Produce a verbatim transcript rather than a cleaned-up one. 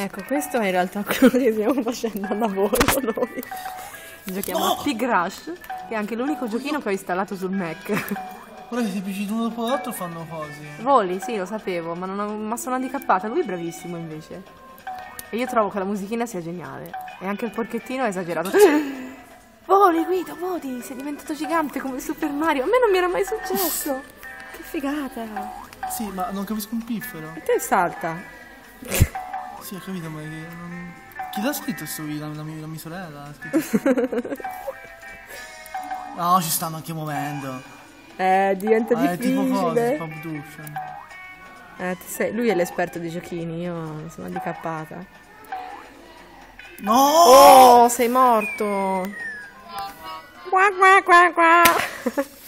Ecco, questo è in realtà quello che stiamo facendo al lavoro noi. Giochiamo a Pig Rush, che è anche l'unico giochino che ho installato sul Mac. Ora che si appiccica uno dopo l'altro fanno cose. Voli, sì, lo sapevo, ma, non ho, ma sono handicappata. Lui è bravissimo invece. E io trovo che la musichina sia geniale. E anche il porchettino è esagerato. Voli, Guido, voli, sei diventato gigante come Super Mario. A me non mi era mai successo. Che figata. Sì, ma non capisco un piffero. E te salta. Sì, ho capito, ma che non... Chi l'ha scritto sto video? La, la, mia, la mia sorella l'ha scritto. No, ci stanno anche muovendo. Eh, diventa Ah, è tipo cosa, difficile. Pop Duction. Eh, ti sei- lui è l'esperto di giochini, io sono handicappata. No! Oh, sei morto. Qua, qua, qua, qua.